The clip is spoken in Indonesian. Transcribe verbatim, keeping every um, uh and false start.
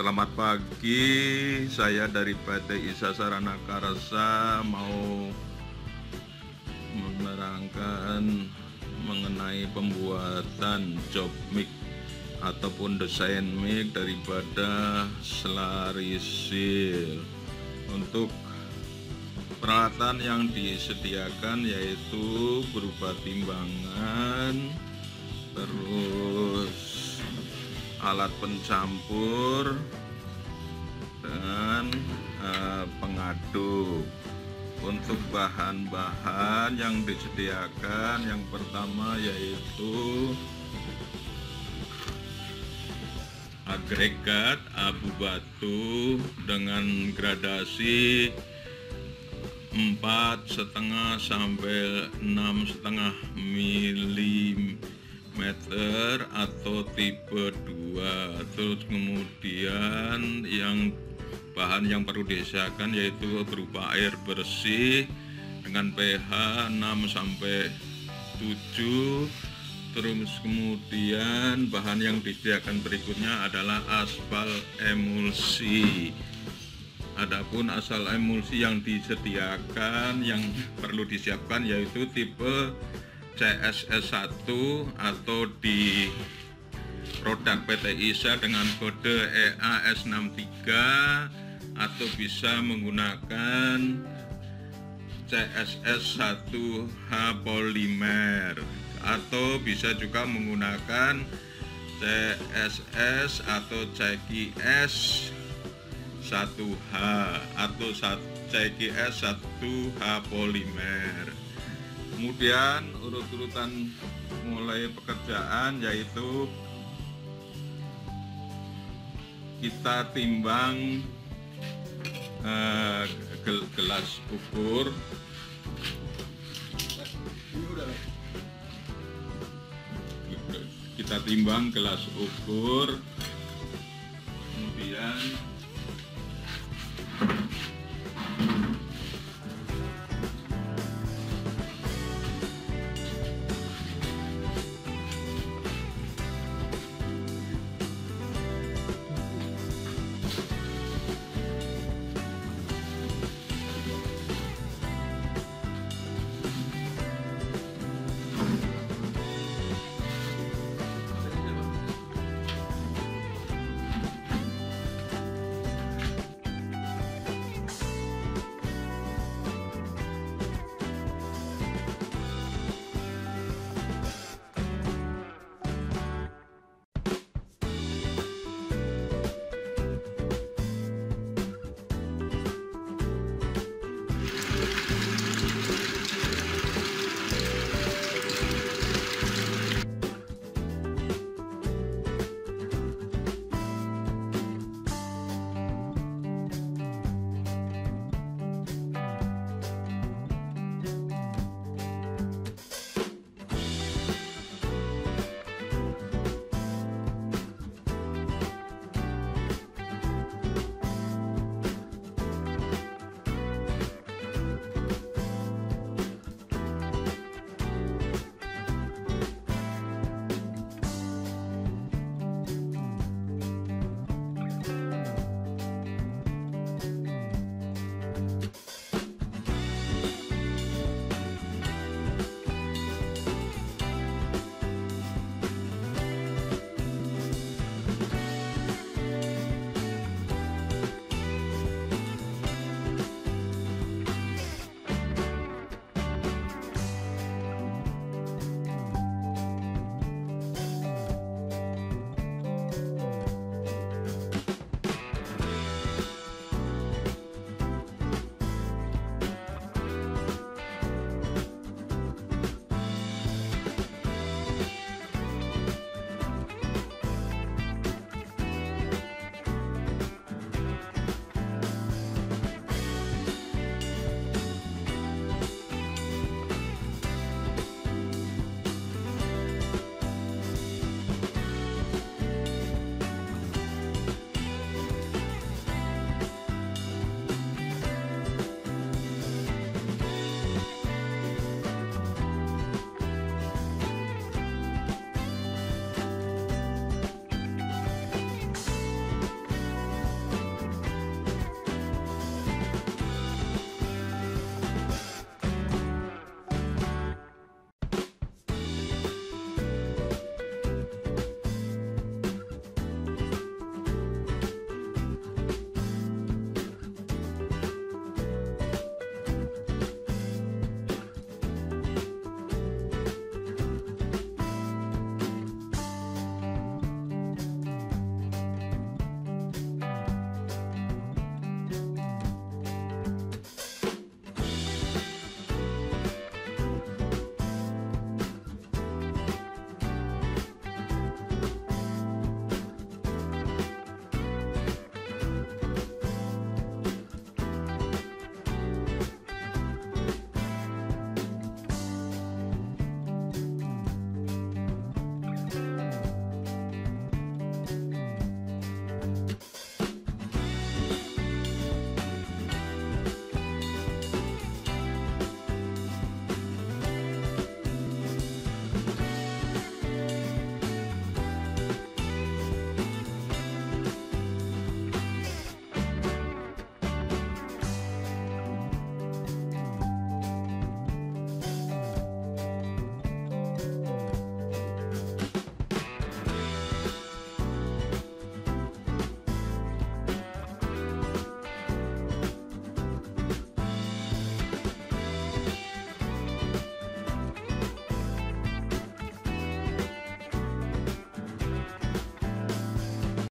Selamat pagi, saya dari P T ISA Sarana Karsa mau menerangkan mengenai pembuatan job mic ataupun desain mic daripada Selarisil. Untuk peralatan yang disediakan yaitu berupa timbangan, terus alat pencampur dengan uh, pengaduk. Untuk bahan-bahan yang disediakan, yang pertama yaitu agregat abu batu dengan gradasi empat setengah sampai enam setengah milimeter atau tipe dua. Terus kemudian yang bahan yang perlu disediakan yaitu berupa air bersih dengan pH enam sampai tujuh. Terus kemudian bahan yang disediakan berikutnya adalah aspal emulsi. Adapun asal emulsi yang disediakan yang perlu disiapkan yaitu tipe C S S satu atau di produk P T ISA dengan kode E A S enam tiga, atau bisa menggunakan C S S satu H polimer, atau bisa juga menggunakan C S S atau C Q S satu H atau C Q S satu H polimer. Kemudian urut-urutan mulai pekerjaan yaitu kita timbang eh, gelas ukur. Kita timbang gelas ukur, kemudian